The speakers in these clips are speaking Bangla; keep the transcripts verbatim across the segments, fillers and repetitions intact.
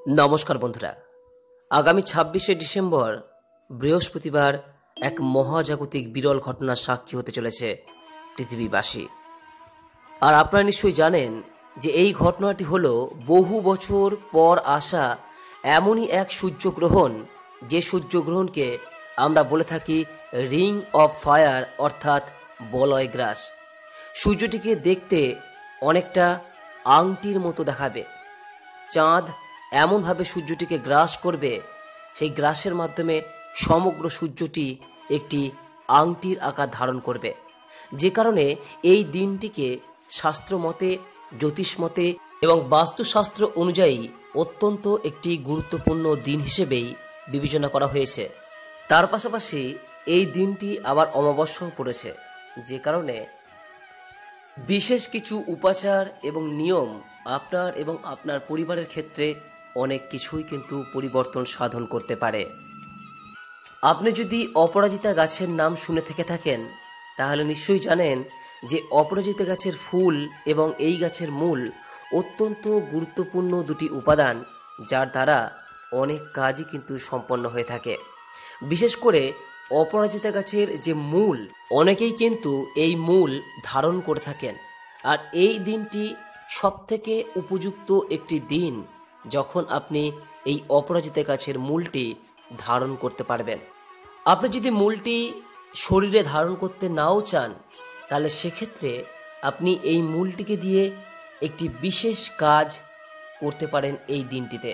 নমস্কার বন্ধুরা, আগামী ছাব্বিশে ডিসেম্বর বৃহস্পতিবার এক মহাজাগতিক বিরল ঘটনার সাক্ষী হতে চলেছে পৃথিবীবাসী। আর আপনারা নিশ্চয়ই জানেন যে এই ঘটনাটি হলো বহু বছর পর আসা এমনই এক সূর্যগ্রহণ, যে সূর্যগ্রহণকে আমরা বলে থাকি রিং অফ ফায়ার অর্থাৎ বলয় গ্রাস। সূর্যটিকে দেখতে অনেকটা আংটির মতো দেখাবে। চাঁদ এমনভাবে সূর্যটিকে গ্রাস করবে, সেই গ্রাসের মাধ্যমে সমগ্র সূর্যটি একটি আংটির আকার ধারণ করবে, যে কারণে এই দিনটিকে শাস্ত্রমতে, জ্যোতিষমতে এবং বাস্তুশাস্ত্র অনুযায়ী অত্যন্ত একটি গুরুত্বপূর্ণ দিন হিসেবেই বিবেচনা করা হয়েছে। তার পাশাপাশি এই দিনটি আবার অমাবস্যাও পড়েছে, যে কারণে বিশেষ কিছু উপাচার এবং নিয়ম আপনার এবং আপনার পরিবারের ক্ষেত্রে অনেক কিছুই কিন্তু পরিবর্তন সাধন করতে পারে। আপনি যদি অপরাজিতা গাছের নাম শুনে থেকে থাকেন, তাহলে নিশ্চয়ই জানেন যে অপরাজিতা গাছের ফুল এবং এই গাছের মূল অত্যন্ত গুরুত্বপূর্ণ দুটি উপাদান, যার দ্বারা অনেক কাজই কিন্তু সম্পন্ন হয়ে থাকে। বিশেষ করে অপরাজিতা গাছের যে মূল, অনেকেই কিন্তু এই মূল ধারণ করে থাকেন। আর এই দিনটি সবথেকে উপযুক্ত একটি দিন, যখন আপনি এই অপরাজিতা গাছের মূলটি ধারণ করতে পারবেন। আপনি যদি মূলটি শরীরে ধারণ করতে নাও চান, তাহলে সেক্ষেত্রে আপনি এই মূলটিকে দিয়ে একটি বিশেষ কাজ করতে পারেন এই দিনটিতে।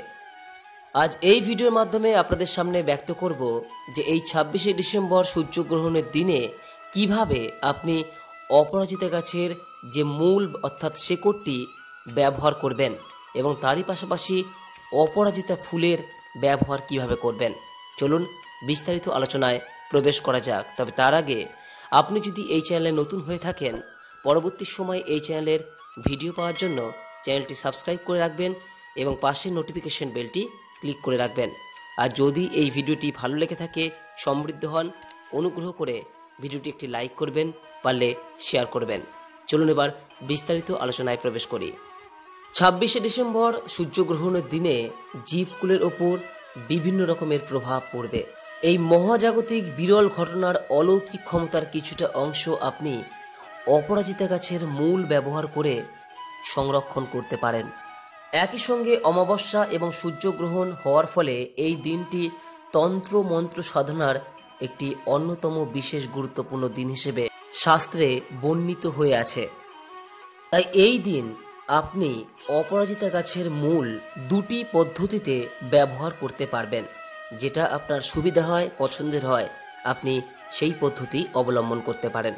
আজ এই ভিডিওর মাধ্যমে আপনাদের সামনে ব্যক্ত করব যে এই ছাব্বিশে ডিসেম্বর সূর্যগ্রহণের দিনে কিভাবে আপনি অপরাজিতা গাছের যে মূল অর্থাৎ শেকড়টি ব্যবহার করবেন এবং তারই পাশাপাশি অপরাজিতা ফুলের ব্যবহার কিভাবে করবেন। চলুন বিস্তারিত আলোচনায় প্রবেশ করা যাক। তবে তার আগে আপনি যদি এই চ্যানেলে নতুন হয়ে থাকেন, পরবর্তী সময় এই চ্যানেলের ভিডিও পাওয়ার জন্য চ্যানেলটি সাবস্ক্রাইব করে রাখবেন এবং পাশের নোটিফিকেশন বেলটি ক্লিক করে রাখবেন। আর যদি এই ভিডিওটি ভালো লেগে থাকে, সমৃদ্ধ হন, অনুগ্রহ করে ভিডিওটি একটি লাইক করবেন, পারলে শেয়ার করবেন। চলুন এবার বিস্তারিত আলোচনায় প্রবেশ করি। ছাব্বিশে ডিসেম্বর সূর্যগ্রহণের দিনে জীবকুলের ওপর বিভিন্ন রকমের প্রভাব পড়বে। এই মহাজাগতিক বিরল ঘটনার অলৌকিক ক্ষমতার কিছুটা অংশ আপনি অপরাজিতা গাছের মূল ব্যবহার করে সংরক্ষণ করতে পারেন। একই সঙ্গে অমাবস্যা এবং সূর্যগ্রহণ হওয়ার ফলে এই দিনটি তন্ত্র মন্ত্র সাধনার একটি অন্যতম বিশেষ গুরুত্বপূর্ণ দিন হিসেবে শাস্ত্রে বর্ণিত হয়ে আছে। তাই এই দিন আপনি অপরাজিতা গাছের মূল দুটি পদ্ধতিতে ব্যবহার করতে পারবেন। যেটা আপনার সুবিধা হয়, পছন্দের হয়, আপনি সেই পদ্ধতি অবলম্বন করতে পারেন।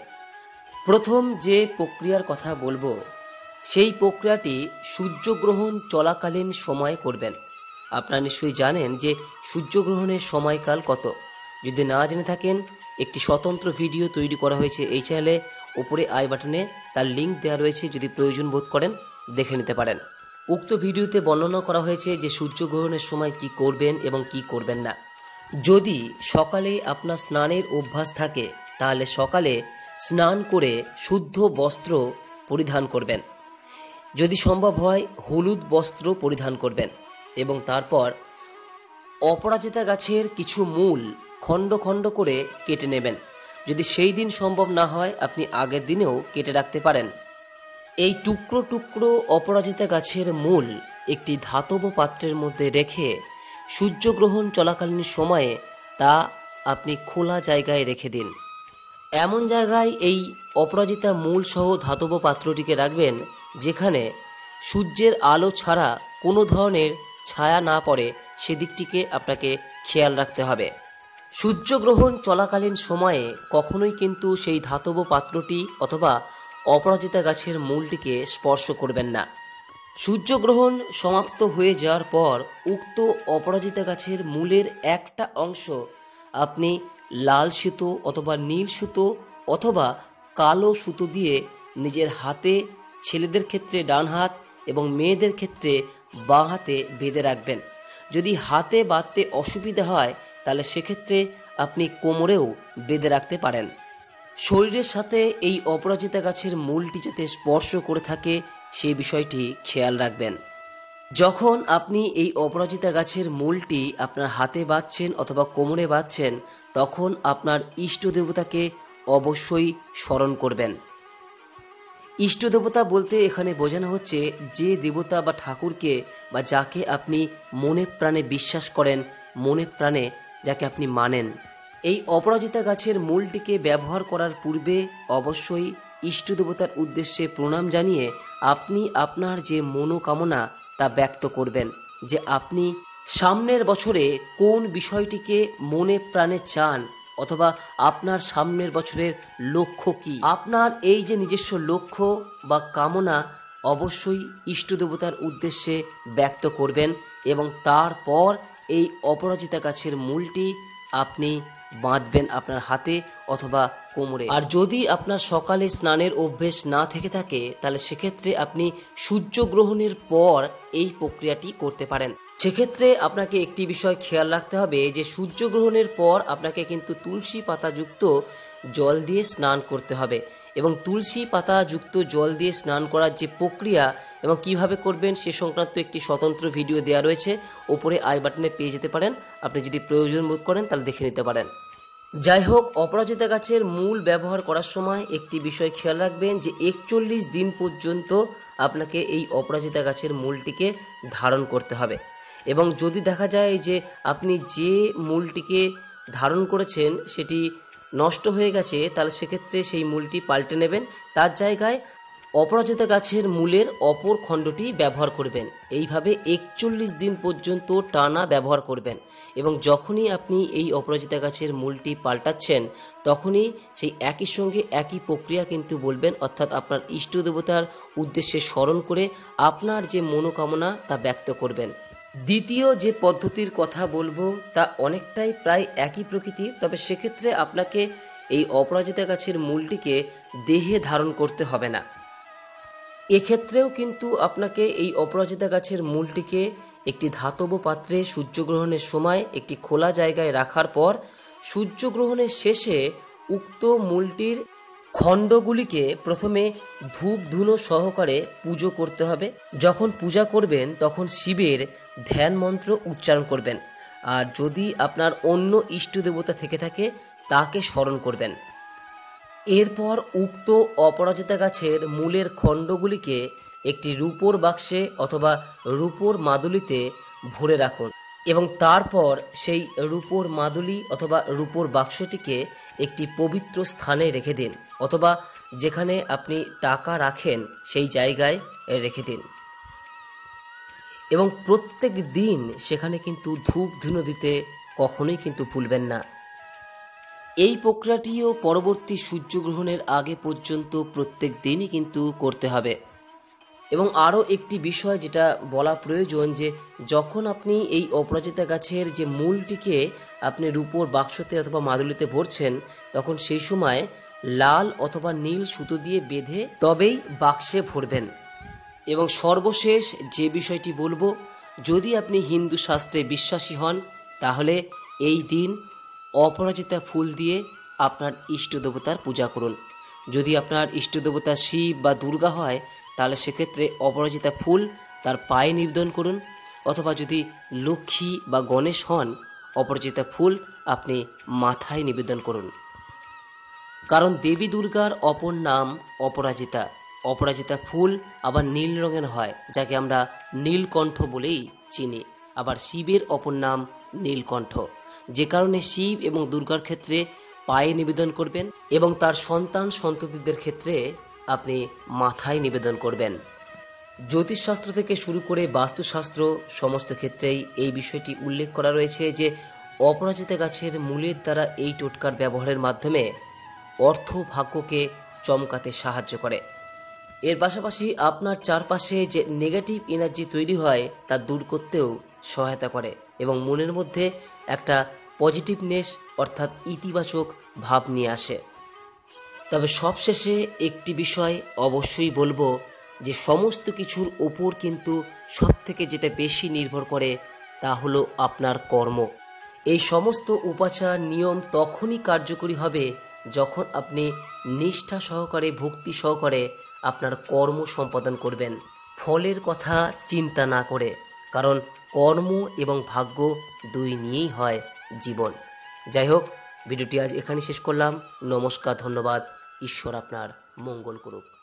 প্রথম যে প্রক্রিয়ার কথা বলবো, সেই প্রক্রিয়াটি সূর্যগ্রহণ চলাকালীন সময় করবেন। আপনারা নিশ্চয়ই জানেন যে সূর্যগ্রহণের সময়কাল কত। যদি না জেনে থাকেন, একটি স্বতন্ত্র ভিডিও তৈরি করা হয়েছে এই চ্যানেলে, উপরে আই বাটনে তার লিঙ্ক দেওয়া রয়েছে, যদি প্রয়োজন বোধ করেন দেখে নিতে পারেন। উক্ত ভিডিওতে বর্ণনা করা হয়েছে যে সূর্যগ্রহণের সময় কি করবেন এবং কি করবেন না। যদি সকালে আপনার স্নানের অভ্যাস থাকে, তাহলে সকালে স্নান করে শুদ্ধ বস্ত্র পরিধান করবেন। যদি সম্ভব হয় হলুদ বস্ত্র পরিধান করবেন এবং তারপর অপরাজিতা গাছের কিছু মূল খণ্ড খণ্ড করে কেটে নেবেন। যদি সেই দিন সম্ভব না হয়, আপনি আগের দিনেও কেটে রাখতে পারেন। এই টুকরো টুকরো অপরাজিতা গাছের মূল একটি ধাতব পাত্রের মধ্যে রেখে সূর্যগ্রহণ চলাকালীন সময়ে তা আপনি খোলা জায়গায় রেখে দিন। এমন জায়গায় এই অপরাজিতা মূল সহ ধাতব পাত্রটিকে রাখবেন যেখানে সূর্যের আলো ছাড়া কোনো ধরনের ছায়া না পড়ে, সেদিকটিকে আপনাকে খেয়াল রাখতে হবে। সূর্যগ্রহণ চলাকালীন সময়ে কখনোই কিন্তু সেই ধাতব পাত্রটি অথবা অপরাজিতা গাছের মূলটিকে স্পর্শ করবেন না। সূর্যগ্রহণ সমাপ্ত হয়ে যাওয়ার পর উক্ত অপরাজিতা গাছের মূলের একটা অংশ আপনি লাল সুতো অথবা নীল সুতো অথবা কালো সুতো দিয়ে নিজের হাতে, ছেলেদের ক্ষেত্রে ডান হাত এবং মেয়েদের ক্ষেত্রে বাঁ হাতে বেঁধে রাখবেন। যদি হাতে বাঁধতে অসুবিধা হয়, তাহলে সেক্ষেত্রে আপনি কোমরেও বেঁধে রাখতে পারেন। শরীরের সাথে এই অপরাজিতা গাছের মূলটি যাতে স্পর্শ করে থাকে, সেই বিষয়টি খেয়াল রাখবেন। যখন আপনি এই অপরাজিতা গাছের মূলটি আপনার হাতে বাঁধছেন অথবা কোমরে বাঁধছেন, তখন আপনার ইষ্ট দেবতাকে অবশ্যই স্মরণ করবেন। ইষ্ট দেবতা বলতে এখানে বোঝানো হচ্ছে যে দেবতা বা ঠাকুরকে বা যাকে আপনি মনে প্রাণে বিশ্বাস করেন, মনে প্রাণে যাকে আপনি মানেন। এই অপরাজিতা গাছের মূলটিকে ব্যবহার করার পূর্বে অবশ্যই ইষ্ট দেবতার উদ্দেশ্যে প্রণাম জানিয়ে আপনি আপনার যে মনোকামনা তা ব্যক্ত করবেন, যে আপনি সামনের বছরে কোন বিষয়টিকে মনে প্রাণে চান অথবা আপনার সামনের বছরের লক্ষ্য কি। আপনার এই যে নিজস্ব লক্ষ্য বা কামনা অবশ্যই ইষ্ট দেবতার উদ্দেশ্যে ব্যক্ত করবেন এবং তারপর এই অপরাজিতা গাছের মূলটি আপনি বাঁধবেন আপনার হাতে অথবা কোমরে। আর যদি আপনার সকালে স্নানের অভ্যেস না থেকে থাকে তাহলে সেক্ষেত্রে আপনি সূর্যগ্রহণের পর এই প্রক্রিয়াটি করতে পারেন। সেক্ষেত্রে আপনাকে একটি বিষয় খেয়াল রাখতে হবে যে সূর্যগ্রহণের পর আপনাকে কিন্তু তুলসী পাতাযুক্ত জল দিয়ে স্নান করতে হবে এবং তুলসী পাতাযুক্ত জল দিয়ে স্নান করার যে প্রক্রিয়া এবং কিভাবে করবেন সে সংক্রান্ত একটি স্বতন্ত্র ভিডিও দেওয়া রয়েছে, ওপরে আই বাটনে পেয়ে যেতে পারেন। আপনি যদি প্রয়োজন বোধ করেন তাহলে দেখে নিতে পারেন। যাই হোক, অপরাজিতা গাছের মূল ব্যবহার করার সময় একটি বিষয় খেয়াল রাখবেন যে একচল্লিশ দিন পর্যন্ত আপনাকে এই অপরাজিতা গাছের মূলটিকে ধারণ করতে হবে এবং যদি দেখা যায় যে আপনি যে মূলটিকে ধারণ করেছেন সেটি নষ্ট হয়ে গেছে তাহলে সেক্ষেত্রে সেই মূলটি পাল্টে নেবেন, তার জায়গায় অপরাজিতা গাছের মূলের অপর খণ্ডটি ব্যবহার করবেন। এইভাবে একচল্লিশ দিন পর্যন্ত টানা ব্যবহার করবেন এবং যখনই আপনি এই অপরাজিতা গাছের মূলটি পাল্টাচ্ছেন তখনই সেই একই সঙ্গে একই প্রক্রিয়া কিন্তু বলবেন, অর্থাৎ আপনার ইষ্ট দেবতার উদ্দেশ্যে স্মরণ করে আপনার যে মনোকামনা তা ব্যক্ত করবেন। দ্বিতীয় যে পদ্ধতির কথা বলবো তা অনেকটাই প্রায় একই প্রকৃতির, তবে সেক্ষেত্রে আপনাকে এই অপরাজিতা গাছের মূলটিকে দেহে ধারণ করতে হবে না। এক্ষেত্রেও কিন্তু আপনাকে এই অপরাজিতা গাছের মূলটিকে একটি ধাতব পাত্রে সূর্যগ্রহণের সময় একটি খোলা জায়গায় রাখার পর সূর্যগ্রহণের শেষে উক্ত মূলটির খণ্ডগুলিকে প্রথমে ধূপ ধুনো সহকারে পুজো করতে হবে। যখন পূজা করবেন তখন শিবের ধ্যান মন্ত্র উচ্চারণ করবেন, আর যদি আপনার অন্য ইষ্ট দেবতা থেকে থাকে তাকে স্মরণ করবেন। এরপর উক্ত অপরাজিতা গাছের মূলের খণ্ডগুলিকে একটি রূপোর বাক্সে অথবা রূপোর মাদুলিতে ভরে রাখুন এবং তারপর সেই রূপোর মাদুলি অথবা রূপোর বাক্সটিকে একটি পবিত্র স্থানে রেখে দিন অথবা যেখানে আপনি টাকা রাখেন সেই জায়গায় রেখে দিন এবং প্রত্যেক দিন সেখানে কিন্তু ধূপ ধুনো দিতে কখনোই কিন্তু ভুলবেন না। এই প্রক্রিয়াটিও পরবর্তী সূর্যগ্রহণের আগে পর্যন্ত প্রত্যেক দিনই কিন্তু করতে হবে। এবং আরও একটি বিষয় যেটা বলা প্রয়োজন যে যখন আপনি এই অপরাজিতা গাছের যে মূলটিকে আপনি রূপোর বাক্সতে অথবা মাদুলিতে ভরছেন তখন সেই সময় লাল অথবা নীল সুতো দিয়ে বেঁধে তবেই বাক্সে ভরবেন। এবং সর্বশেষ যে বিষয়টি বলবো, যদি আপনি হিন্দু শাস্ত্রে বিশ্বাসী হন তাহলে এই দিন অপরাজিতা ফুল দিয়ে আপনার ইষ্ট দেবতার পূজা করুন। যদি আপনার ইষ্ট দেবতা শিব বা দুর্গা হয় তাহলে সেক্ষেত্রে অপরাজিতা ফুল তার পায়ে নিবেদন করুন, অথবা যদি লক্ষ্মী বা গণেশ হন অপরাজিতা ফুল আপনি মাথায় নিবেদন করুন। কারণ দেবী দুর্গার অপর নাম অপরাজিতা। অপরাজিতা ফুল আবার নীল রঙের হয় যাকে আমরা নীলকণ্ঠ বলেই চিনি। আবার শিবের অপর নাম নীলকণ্ঠ, যে কারণে শিব এবং দুর্গার ক্ষেত্রে পায়ে নিবেদন করবেন এবং তার সন্তান সন্ততিদের ক্ষেত্রে আপনি মাথায় নিবেদন করবেন। জ্যোতিষশাস্ত্র থেকে শুরু করে বাস্তুশাস্ত্র সমস্ত ক্ষেত্রেই এই বিষয়টি উল্লেখ করা রয়েছে যে অপরাজিতা গাছের মূলের দ্বারা এই টোটকার ব্যবহারের মাধ্যমে অর্থ ভাগ্যকে চমকাতে সাহায্য করে। এর পাশাপাশি আপনার চারপাশে যে নেগেটিভ এনার্জি তৈরি হয় তা দূর করতেও সহায়তা করে এবং মনের মধ্যে একটা পজিটিভনেস অর্থাৎ ইতিবাচক ভাব নিয়ে আসে। তবে সবশেষে একটি বিষয় অবশ্যই বলবো যে সমস্ত কিছুর ওপর কিন্তু সবথেকে যেটা বেশি নির্ভর করে তা হলো আপনার কর্ম। এই সমস্ত উপাচার নিয়ম তখনই কার্যকরী হবে যখন আপনি নিষ্ঠা সহকারে ভক্তি সহকারে আপনার কর্ম সম্পাদন করবেন। ফলের কথা চিন্তা না করে, কারণ কর্ম এবং ভাগ্য দুই নিয়েই হয় জীবন। যাই হোক, ভিডিওটি আজ এখানে শেষ করলাম। নমস্কার, ধন্যবাদ। ঈশ্বর আপনার মঙ্গল করুক।